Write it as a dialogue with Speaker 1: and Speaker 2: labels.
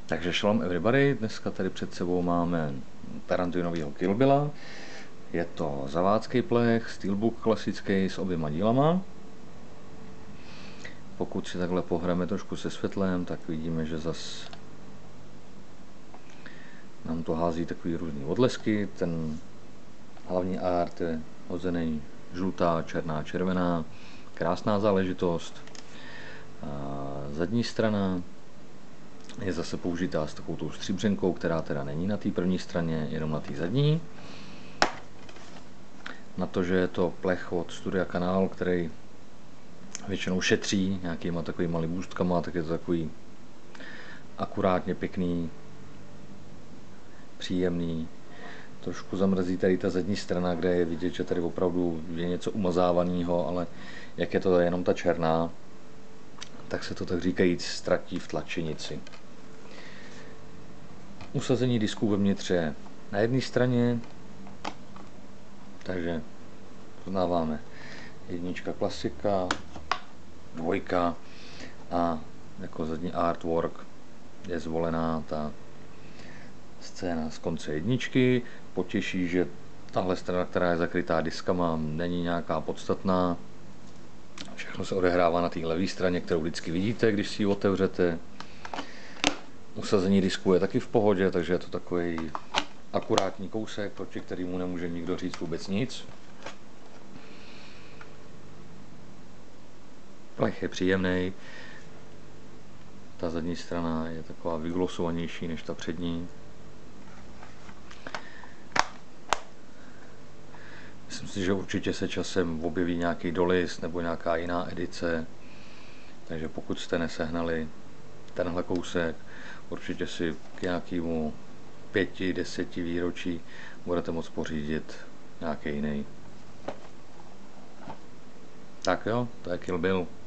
Speaker 1: Takže Shalom everybody, dneska tady před sebou máme Tarantinovýho Kill Billa. Je to zavácký plech, steelbook klasický s oběma dílama. Pokud si takhle pohráme trošku se světlem, tak vidíme, že zas nám to hází takový různý odlesky. Ten hlavní art je hozený žlutá, černá, červená. Krásná záležitost. A zadní strana je zase použitá s takovou tou stříbřenkou, která teda není na té první straně, jenom na té zadní. Na to, že je to plech od Studia Kanál, který většinou šetří nějakýma takovýma libůstkama, tak je to takový akurátně pěkný, příjemný. Trošku zamrzí tady ta zadní strana, kde je vidět, že tady opravdu je něco umazávaného, ale jak je to jenom ta černá, tak se to tak říkajíc ztratí v tlačenici. Usazení disků vevnitř je na jedné straně, takže poznáváme jednička klasika, dvojka a jako zadní artwork je zvolená ta scéna z konce jedničky. Potěší, že tahle strana, která je zakrytá diskama, není nějaká podstatná. Všechno se odehrává na té levé straně, kterou vždycky vidíte, když si ji otevřete. Usazení disku je taky v pohodě, takže je to takový akurátní kousek, proti kterému nemůže nikdo říct vůbec nic. Plech je příjemný. Ta zadní strana je taková vyglosovanější než ta přední. Myslím si, že určitě se časem objeví nějaký dolist nebo nějaká jiná edice. Takže pokud jste nesehnali tenhle kousek, určitě si k nějakému 5-10 výročí budete moct pořídit nějaký jiný. Tak jo, to je Kill Bill.